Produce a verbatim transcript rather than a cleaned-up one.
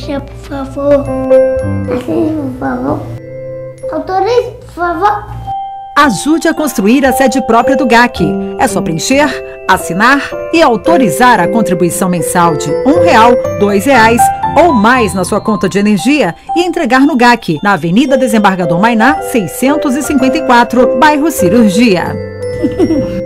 Deixa, por favor. Assim, por favor. Autorize, por favor. Ajude a construir a sede própria do G A C. É só preencher, assinar e autorizar a contribuição mensal de um real, dois reais ou mais na sua conta de energia e entregar no G A C, na Avenida Desembargador Mainá, seiscentos e cinquenta e quatro, bairro Cirurgia.